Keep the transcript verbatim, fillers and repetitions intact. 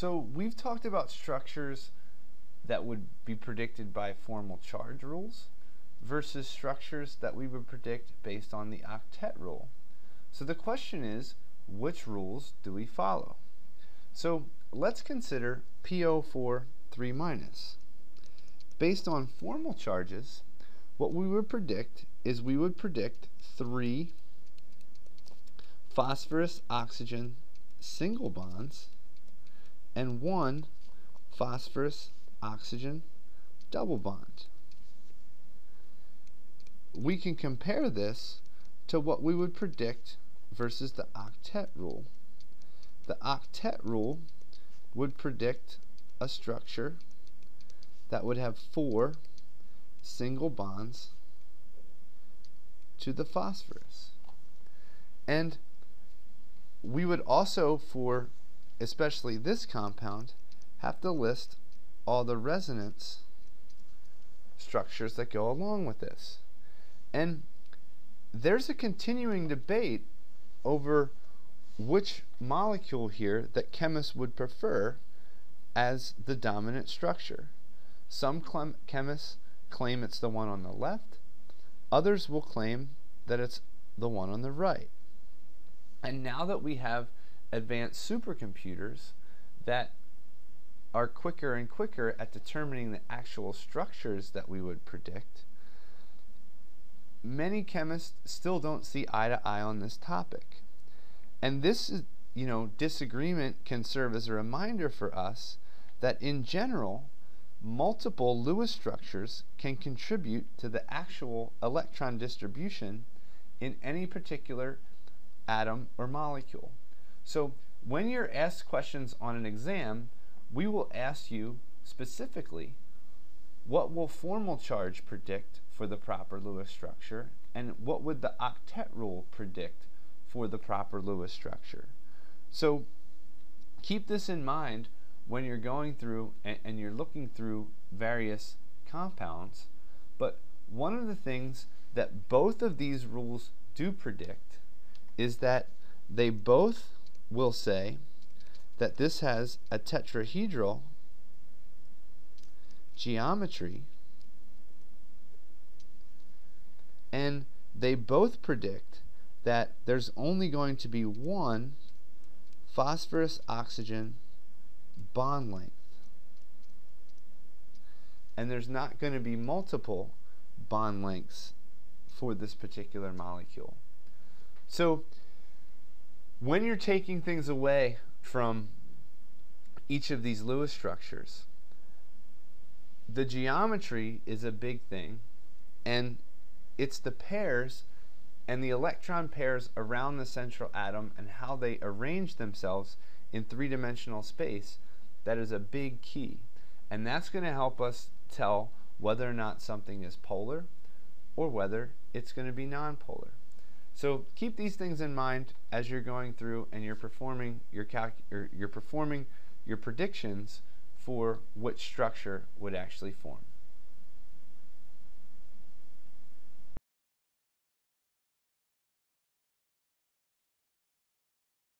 So we've talked about structures that would be predicted by formal charge rules versus structures that we would predict based on the octet rule. So the question is, which rules do we follow? So let's consider P O four three minus. Based on formal charges, what we would predict is we would predict three phosphorus oxygen single bonds and one phosphorus oxygen double bond. We can compare this to what we would predict versus the octet rule. The octet rule would predict a structure that would have four single bonds to the phosphorus. And we would also, for especially this compound, have to list all the resonance structures that go along with this. And there's a continuing debate over which molecule here that chemists would prefer as the dominant structure. Some chemists claim it's the one on the left. Others will claim that it's the one on the right. And now that we have advanced supercomputers that are quicker and quicker at determining the actual structures that we would predict, many chemists still don't see eye to eye on this topic. And this is, you know, disagreement can serve as a reminder for us that in general, multiple Lewis structures can contribute to the actual electron distribution in any particular atom or molecule. So when you're asked questions on an exam, we will ask you specifically, what will formal charge predict for the proper Lewis structure, and what would the octet rule predict for the proper Lewis structure? So keep this in mind when you're going through and, and you're looking through various compounds. But one of the things that both of these rules do predict is that they both will say that this has a tetrahedral geometry, and they both predict that there's only going to be one phosphorus oxygen bond length, and there's not going to be multiple bond lengths for this particular molecule. So when you're taking things away from each of these Lewis structures, the geometry is a big thing, and it's the pairs and the electron pairs around the central atom and how they arrange themselves in three-dimensional space that is a big key. And that's going to help us tell whether or not something is polar or whether it's going to be nonpolar. So keep these things in mind as you're going through and you're performing your calc or you're performing your predictions for which structure would actually form.